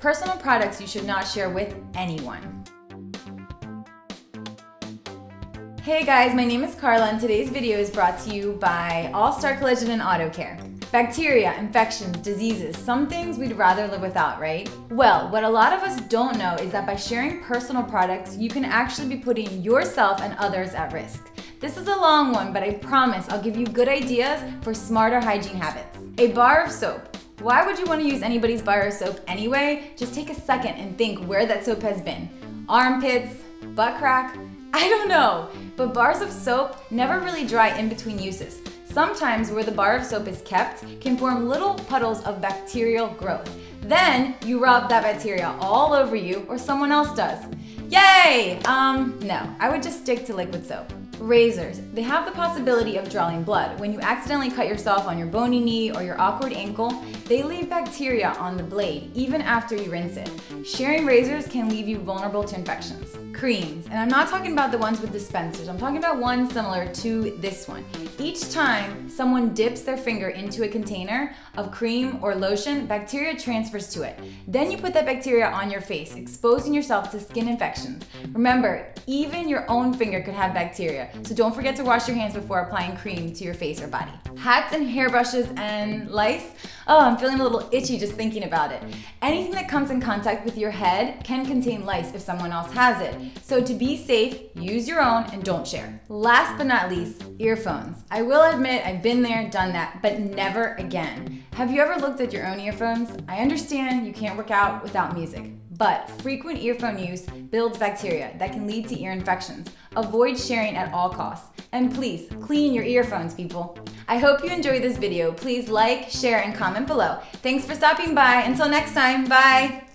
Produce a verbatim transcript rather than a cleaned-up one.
personal products you should not share with anyone. Hey guys, my name is Carla and today's video is brought to you by All Star Collision and Auto Care. Bacteria, infections, diseases, some things we'd rather live without, right? Well, what a lot of us don't know is that by sharing personal products, you can actually be putting yourself and others at risk. This is a long one, but I promise I'll give you good ideas for smarter hygiene habits. A bar of soap. Why would you want to use anybody's bar of soap anyway? Just take a second and think where that soap has been. Armpits, butt crack, I don't know. But bars of soap never really dry in between uses. Sometimes where the bar of soap is kept can form little puddles of bacterial growth. Then you rub that bacteria all over you or someone else does. Yay! Um, no, I would just stick to liquid soap. Razors. They have the possibility of drawing blood. When you accidentally cut yourself on your bony knee or your awkward ankle, they leave bacteria on the blade even after you rinse it. Sharing razors can leave you vulnerable to infections. Creams. And I'm not talking about the ones with dispensers. I'm talking about one similar to this one. Each time someone dips their finger into a container of cream or lotion, bacteria transfers to it. Then you put that bacteria on your face, exposing yourself to skin infections. Remember, even your own finger could have bacteria, so don't forget to wash your hands before applying cream to your face or body. Hats and hairbrushes and lice. Oh, I'm feeling a little itchy just thinking about it. Anything that comes in contact with your head can contain lice if someone else has it. So to be safe, use your own and don't share. Last but not least, earphones. I will admit I've been there, done that, but never again. Have you ever looked at your own earphones? I understand you can't work out without music, but frequent earphone use builds bacteria that can lead to ear infections. Avoid sharing at all costs. And please, clean your earphones, people. I hope you enjoyed this video. Please like, share, and comment below. Thanks for stopping by. Until next time, bye!